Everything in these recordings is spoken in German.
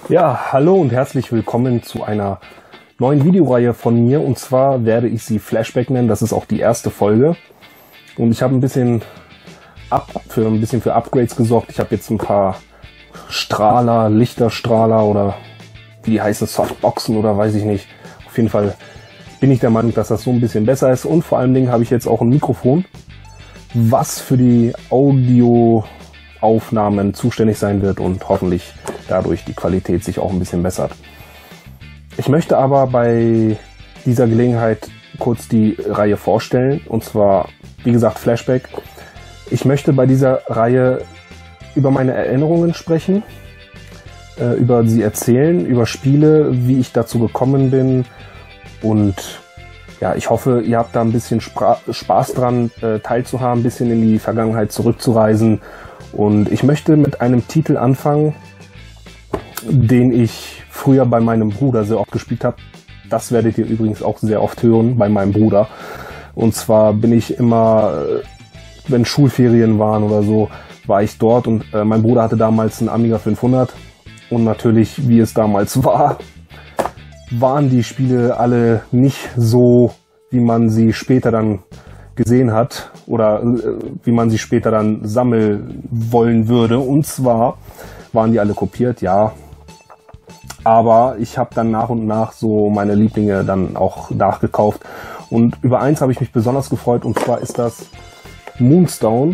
Ja, hallo und herzlich willkommen zu einer neuen Videoreihe von mir. Und zwar werde ich sie Flashback nennen. Das ist auch die erste Folge. Und ich habe ein bisschen für Upgrades gesorgt. Ich habe jetzt ein paar Strahler, Lichterstrahler oder wie die heißen, Softboxen oder weiß ich nicht. Auf jeden Fall bin ich der Meinung, dass das so ein bisschen besser ist. Und vor allen Dingen habe ich jetzt auch ein Mikrofon, was für die Audioaufnahmen zuständig sein wird und hoffentlich dadurch die Qualität sich auch ein bisschen bessert. Ich möchte aber bei dieser Gelegenheit kurz die Reihe vorstellen, und zwar, wie gesagt, Flashback. Ich möchte bei dieser Reihe über meine Erinnerungen sprechen, über sie erzählen, über Spiele, wie ich dazu gekommen bin, und ja, ich hoffe, ihr habt da ein bisschen Spaß dran, teilzuhaben, ein bisschen in die Vergangenheit zurückzureisen. Und ich möchte mit einem Titel anfangen, den ich früher bei meinem Bruder sehr oft gespielt habe. Das werdet ihr übrigens auch sehr oft hören bei meinem Bruder. Und zwar bin ich immer, wenn Schulferien waren oder so, war ich dort, und mein Bruder hatte damals einen Amiga 500. Und natürlich, wie es damals war, waren die Spiele alle nicht so, wie man sie später dann gesehen hat oder wie man sie später dann sammeln wollen würde. Und zwar waren die alle kopiert, ja. Aber ich habe dann nach und nach so meine Lieblinge dann auch nachgekauft. Und über eins habe ich mich besonders gefreut, und zwar ist das Moonstone.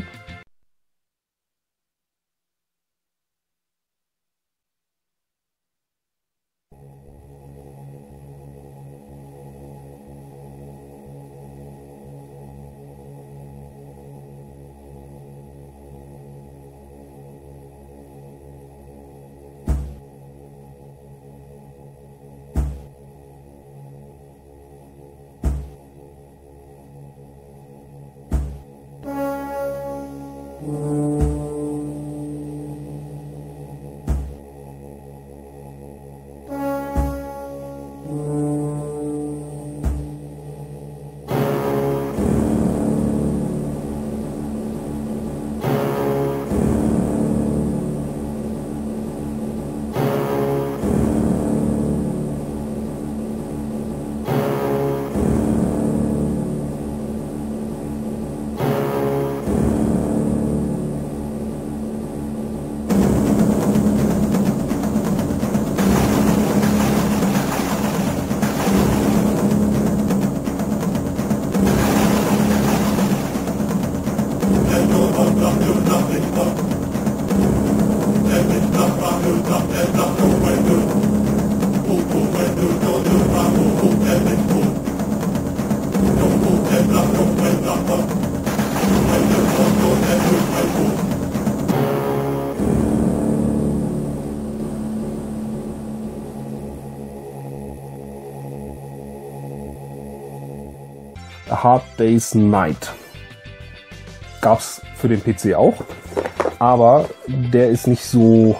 A Hard Day's Night. Gab's für den PC auch, aber der ist nicht so,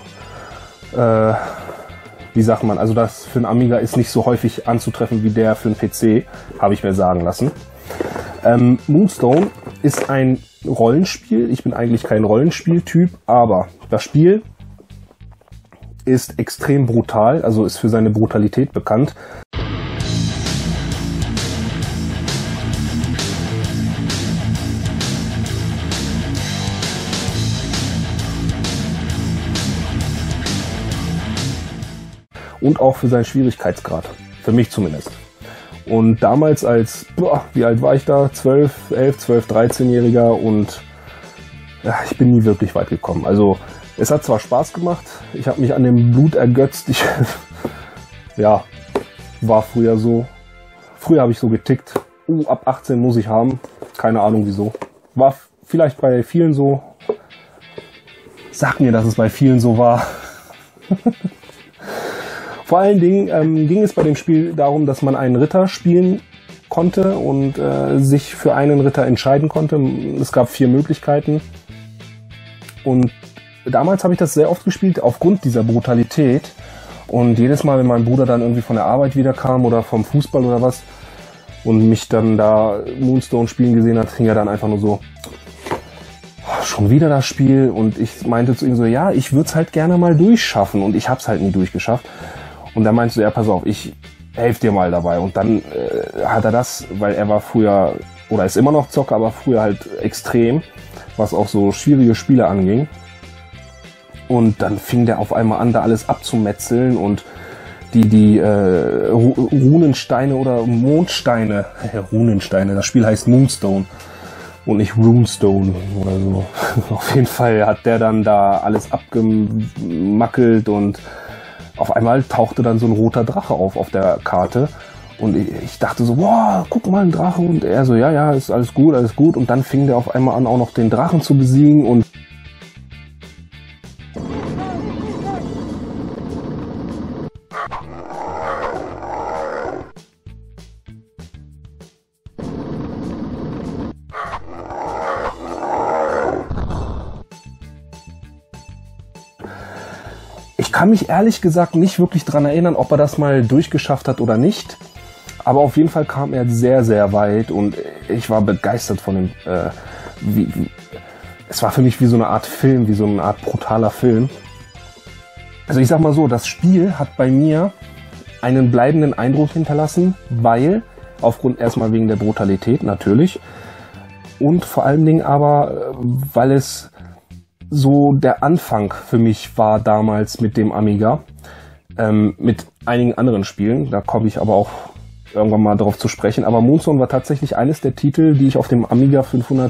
wie sagt man, also das für einen Amiga ist nicht so häufig anzutreffen wie der für einen PC, habe ich mir sagen lassen. Moonstone ist ein Rollenspiel. Ich bin eigentlich kein Rollenspieltyp, aber das Spiel ist extrem brutal, also ist für seine Brutalität bekannt. Und auch für seinen Schwierigkeitsgrad. Für mich zumindest. Und damals als, wie alt war ich da? 11, 12, 13-Jähriger, und ich bin nie wirklich weit gekommen. Also es hat zwar Spaß gemacht, ich habe mich an dem Blut ergötzt. Ja, war früher so. Früher habe ich so getickt. Ab 18 muss ich haben. Keine Ahnung wieso. War vielleicht bei vielen so. Sag mir, dass es bei vielen so war. Vor allen Dingen ging es bei dem Spiel darum, dass man einen Ritter spielen konnte und sich für einen Ritter entscheiden konnte. Es gab 4 Möglichkeiten. Und damals habe ich das sehr oft gespielt, aufgrund dieser Brutalität. Und jedes Mal, wenn mein Bruder dann irgendwie von der Arbeit wiederkam oder vom Fußball oder was und mich dann da Moonstone spielen gesehen hat, hing er dann einfach nur so: schon wieder das Spiel. Und ich meinte zu ihm so, ja, ich würde es halt gerne mal durchschaffen. Und ich habe es halt nie durchgeschafft. Und dann meinte so, ja, pass auf, ich helfe dir mal dabei. Und dann hat er das, weil er war früher, oder ist immer noch Zocker, aber früher halt extrem, was auch so schwierige Spiele anging. Und dann fing der auf einmal an, da alles abzumetzeln und die Runensteine oder Mondsteine, Runensteine, das Spiel heißt Moonstone und nicht Runestone oder so. Auf jeden Fall hat der dann da alles abgemackelt und auf einmal tauchte dann so ein roter Drache auf der Karte. Und ich dachte so, wow, guck mal, ein Drache. Und er so, ja, ist alles gut, alles gut. Und dann fing der auf einmal an, auch noch den Drachen zu besiegen. Und ich kann mich ehrlich gesagt nicht wirklich daran erinnern, ob er das mal durchgeschafft hat oder nicht. Aber auf jeden Fall kam er sehr, sehr weit und ich war begeistert von dem. Es war für mich wie so eine Art Film, wie so eine Art brutaler Film. Also ich sag mal so, das Spiel hat bei mir einen bleibenden Eindruck hinterlassen, weil, aufgrund erstmal wegen der Brutalität natürlich und vor allen Dingen aber, weil es so der Anfang für mich war damals mit dem Amiga, mit einigen anderen Spielen, da komme ich aber auch irgendwann mal darauf zu sprechen, aber Moonstone war tatsächlich eines der Titel, die ich auf dem Amiga 500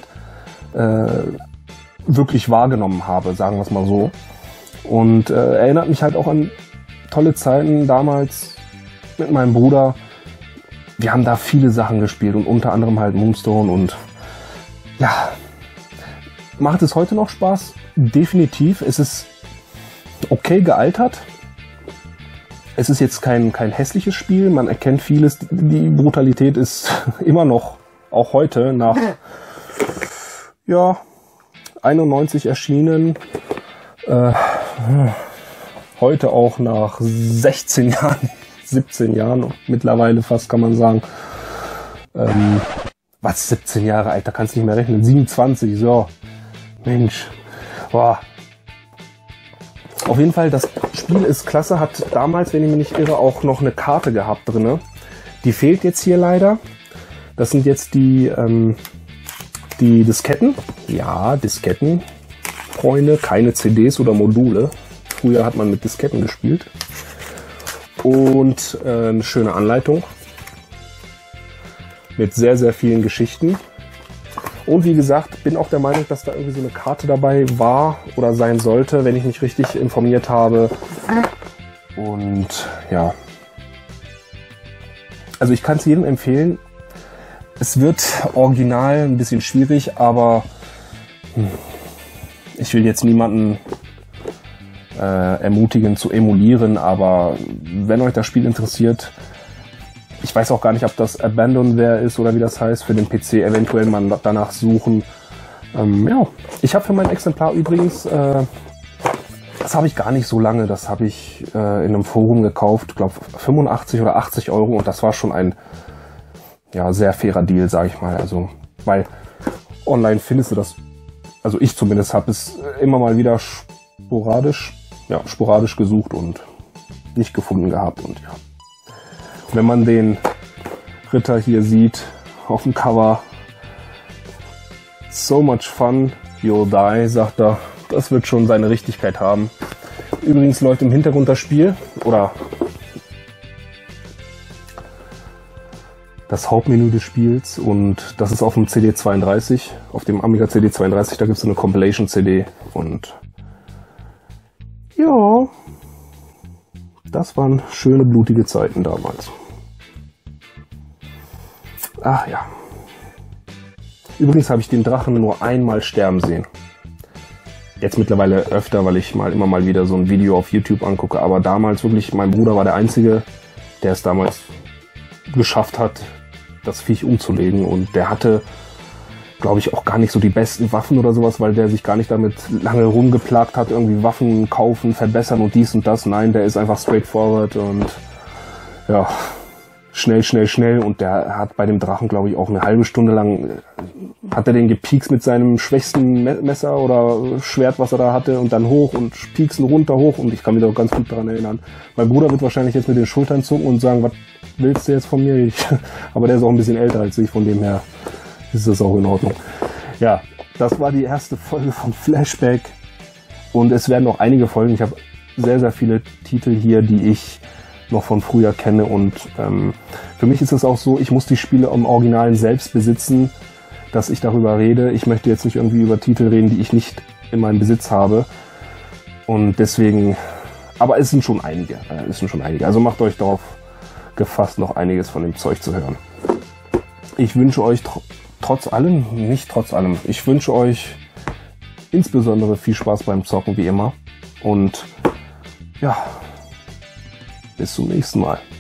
wirklich wahrgenommen habe, sagen wir es mal so. Und erinnert mich halt auch an tolle Zeiten damals mit meinem Bruder. Wir haben da viele Sachen gespielt und unter anderem halt Moonstone und ja, macht es heute noch Spaß? Definitiv. Es ist okay gealtert. Es ist jetzt kein hässliches Spiel. Man erkennt vieles. Die Brutalität ist immer noch, auch heute, nach 91 erschienen. Heute auch nach 16 Jahren, 17 Jahren mittlerweile fast, kann man sagen. Was, 17 Jahre alt? Da kannst du nicht mehr rechnen. 27, so. Mensch. Boah. Auf jeden Fall, das Spiel ist klasse, hat damals, wenn ich mich nicht irre, auch noch eine Karte gehabt drinne. Die fehlt jetzt hier leider. Das sind jetzt die Disketten. Ja, Disketten, Freunde, keine CDs oder Module. Früher hat man mit Disketten gespielt. Und eine schöne Anleitung. Mit sehr, sehr vielen Geschichten. Und wie gesagt, bin auch der Meinung, dass da irgendwie so eine Karte dabei war oder sein sollte, wenn ich mich richtig informiert habe. Und ja. Also ich kann es jedem empfehlen. Es wird original ein bisschen schwierig, aber ich will jetzt niemanden ermutigen zu emulieren, aber wenn euch das Spiel interessiert, ich weiß auch gar nicht, ob das Abandonware ist oder wie das heißt, für den PC eventuell mal danach suchen. Ja, ich habe für mein Exemplar übrigens, das habe ich gar nicht so lange, das habe ich in einem Forum gekauft, glaube 85 oder 80 Euro und das war schon ein sehr fairer Deal, sage ich mal. Also, weil online findest du das, also ich zumindest habe es immer mal wieder sporadisch gesucht und nicht gefunden gehabt und ja. Wenn man den Ritter hier sieht auf dem Cover, so much fun, you'll die, sagt er. Das wird schon seine Richtigkeit haben. Übrigens läuft im Hintergrund das Spiel oder das Hauptmenü des Spiels und das ist auf dem CD32, auf dem Amiga CD32, da gibt es eine Compilation CD und ja, das waren schöne, blutige Zeiten damals. Ach ja. Übrigens habe ich den Drachen nur einmal sterben sehen. Jetzt mittlerweile öfter, weil ich immer mal wieder so ein Video auf YouTube angucke. Aber damals wirklich, mein Bruder war der Einzige, der es damals geschafft hat, das Viech umzulegen. Und der hatte, glaube ich, auch gar nicht so die besten Waffen oder sowas, weil der sich gar nicht damit lange rumgeplagt hat, irgendwie Waffen kaufen, verbessern und dies und das. Nein, der ist einfach straightforward und ja, schnell, schnell, schnell. Und der hat bei dem Drachen, glaube ich, auch eine halbe Stunde lang, hat er den gepiekst mit seinem schwächsten Messer oder Schwert, was er da hatte, und dann hoch und pieksen runter, hoch. Und ich kann mich da auch ganz gut daran erinnern. Mein Bruder wird wahrscheinlich jetzt mit den Schultern zucken und sagen, was willst du jetzt von mir? Aber der ist auch ein bisschen älter als ich, von dem her ist das auch in Ordnung. Ja, das war die erste Folge von Flashback. Und es werden noch einige Folgen. Ich habe sehr, sehr viele Titel hier, die ich noch von früher kenne. Und für mich ist es auch so, ich muss die Spiele im Originalen selbst besitzen, dass ich darüber rede. Ich möchte jetzt nicht irgendwie über Titel reden, die ich nicht in meinem Besitz habe. Und deswegen, aber es sind schon einige. Also macht euch darauf gefasst, noch einiges von dem Zeug zu hören. Ich wünsche euch ich wünsche euch insbesondere viel Spaß beim Zocken, wie immer. Und ja, bis zum nächsten Mal.